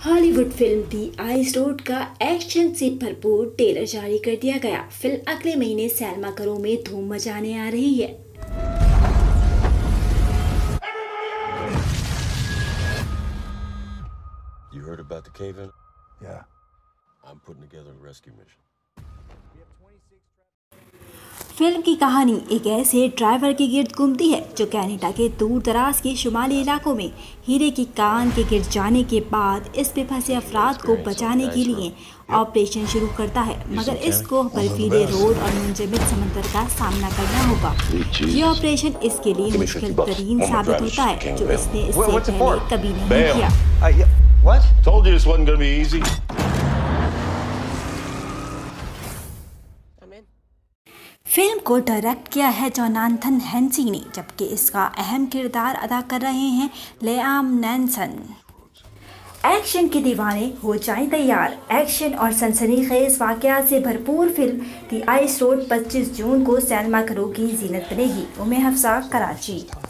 Hollywood film the ice road का action से भरपूर ट्रेलर जारी कर दिया गया। फिल्म अगले महीने सिनेमाघरों में धूम मचाने आ रही है। You heard about the cave-in? Yeah. I'm putting together a rescue mission. Film की कहानी एक ऐसे ड्राइवर के गिर्द घूमती है जो कनाडा के दूर दराज के शुमाली इलाकों में हीरे की कान के गिर जाने के बाद इस पे फंसे अफराद को बचाने के लिए ऑपरेशन शुरू करता है, मगर इसको बर्फीले रोड और मुंजमद समंदर का सामना करना होगा। ये ऑपरेशन इसके लिए मुश्किल तरीन साबित होता है जो इसने इससे पहले कभी नहीं किया। Told you this wasn't gonna be easy. Film को डायरेक्ट किया है जोनाथन हेंसी ने, जबकि इसका अहम किरदार अदा कर रहे हैं लियाम नीसन। एक्शन के दीवाने हो जाएं तैयार। एक्शन और सनसनीखेज वाकयात से भरपूर फिल्म दी आइस रोड 25 जून को सिनेमाघरों की जीनत बनेगी। उम्मे हफ्सा, कराची।